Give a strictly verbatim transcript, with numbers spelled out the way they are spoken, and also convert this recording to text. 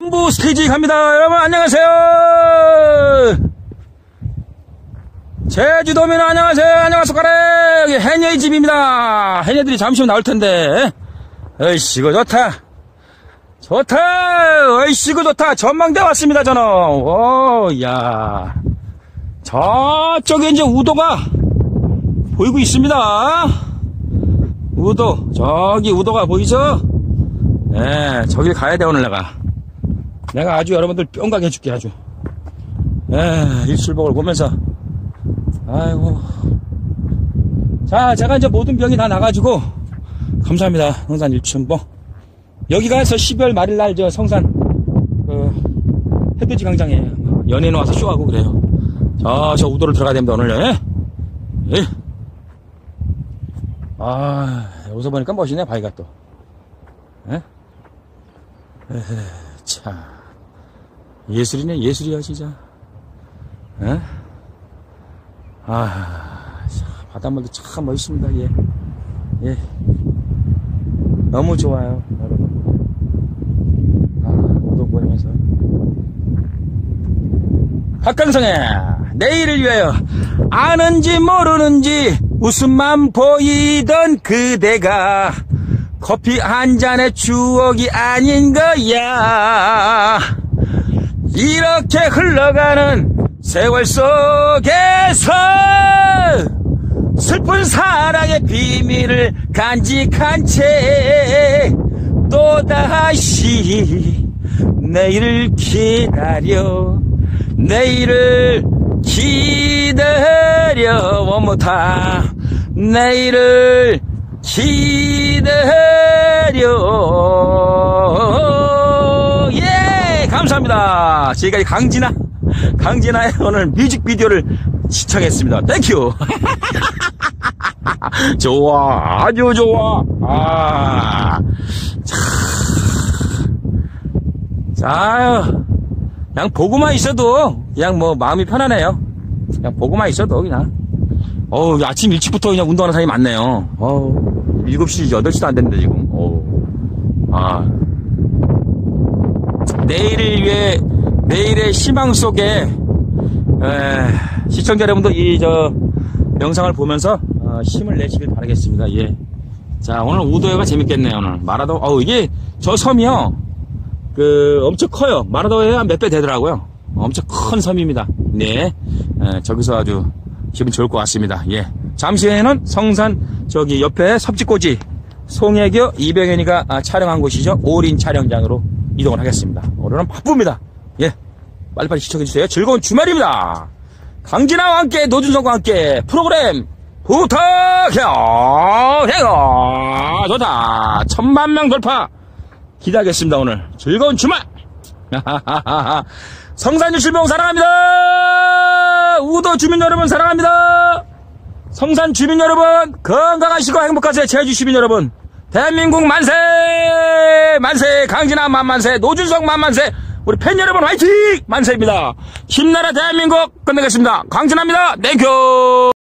전부 스테이지 갑니다. 여러분 안녕하세요. 제주도민 안녕하세요. 안녕하세요. 여기 해녀의 집입니다. 해녀들이 잠시 후면 나올 텐데. 어이씨고 좋다. 좋다. 어이씨고 좋다. 전망대 왔습니다 저는. 오, 야. 저쪽에 이제 우도가 보이고 있습니다. 우도, 저기 우도가 보이죠? 네, 저길 가야 돼 오늘 내가. 내가 아주 여러분들 뿅가게 해줄게 아주. 에, 일출복을 보면서. 아이고. 자, 제가 이제 모든 병이 다 나가지고 감사합니다. 성산 일춘봉. 여기가 해서 십이월 말일날 저 성산 그 해돋이 광장에 연예인 와서 쇼하고 그래요. 저, 저 우도를 들어가야 됩니다 오늘. 예? 예. 아, 여기서 보니까 멋있네 바위가 또. 예? 에헤, 참 예술이네 예술이야 진짜. 에? 아, 참, 바닷물도 참 멋있습니다. 예, 예, 너무 좋아요 여러분. 아, 우도 보면서 박강성의 내일을 위하여. 아는지 모르는지 웃음만 보이던 그대가 커피 한 잔의 추억이 아닌 거야. 이렇게 흘러가는 세월 속에서 슬픈 사랑의 비밀을 간직한 채 또다시 내일을 기다려. 내일을 기다려. 원모타 내일을 기다려. 예, 감사합니다. 지금까지 강진아 강진아의 오늘 뮤직비디오를 시청했습니다. 땡큐. 좋아, 아주 좋아. 아, 자, 그냥 보고만 있어도 그냥 뭐 마음이 편하네요. 그냥 보고만 있어도 그냥. 어우, 아침 일찍부터 그냥 운동하는 사람이 많네요. 어우, 일곱 시, 여덟 시도 안 됐는데 지금. 어우, 아, 내일을 위해, 내일의 희망 속에, 에, 시청자 여러분도 이, 저, 영상을 보면서, 어, 힘을 내시길 바라겠습니다. 예. 자, 오늘 우도회가 재밌겠네요, 오늘. 마라도, 어우, 이게, 저 섬이요. 그, 엄청 커요. 마라도에 한 몇 배 되더라고요. 엄청 큰 섬입니다. 네. 에, 저기서 아주 기분 좋을 것 같습니다. 예. 잠시 후에는 성산, 저기 옆에 섭지꼬지, 송혜교, 이병현이가 아, 촬영한 곳이죠. 올인 촬영장으로 이동을 하겠습니다. 오늘은 바쁩니다. 예. 빨리빨리 시청해주세요. 즐거운 주말입니다. 강진아와 함께, 노준성과 함께 프로그램 부탁해요. 해요. 좋다. 천만 명 돌파 기대하겠습니다. 오늘 즐거운 주말. 성산일출봉 사랑합니다. 우도 주민 여러분 사랑합니다. 성산 주민 여러분 건강하시고 행복하세요. 제주 시민 여러분 대한민국 만세 만세. 강진아 만만세. 노준성 만만세. 우리 팬 여러분 화이팅 만세입니다. 힘나라 대한민국 끝내겠습니다. 강진아입니다. 땡큐.